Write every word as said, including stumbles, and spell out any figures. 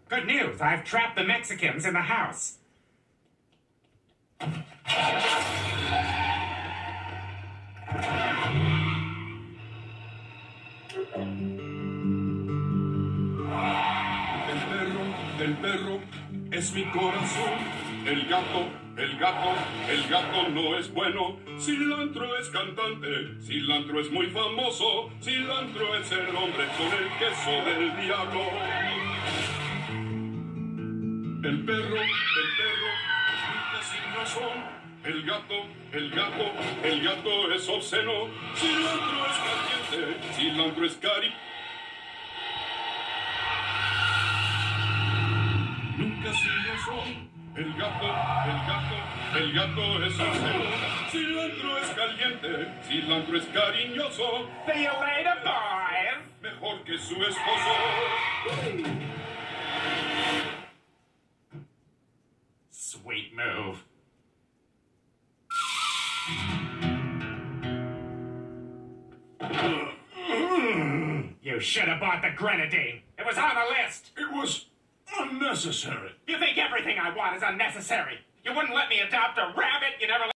Good news. I've trapped the Mexicans in the house. El perro, el perro es mi corazón. El gato, el gato, el gato no es bueno. Cilantro es cantante, cilantro es muy famoso. Cilantro es el hombre con el queso del diablo. El perro, el perro, grita sin razón. El gato, el gato, el gato es obsceno. Cilantro es caliente, cilantro es cari. Nunca sin razón. El gato, el gato, el gato es obsceno. Cilantro es caliente, cilantro es cariñoso. See you later, boys. Mejor que su esposo. Sweet move. You should have bought the grenadine. It was on the list. It was unnecessary. You think everything I want is unnecessary. You wouldn't let me adopt a rabbit. You never let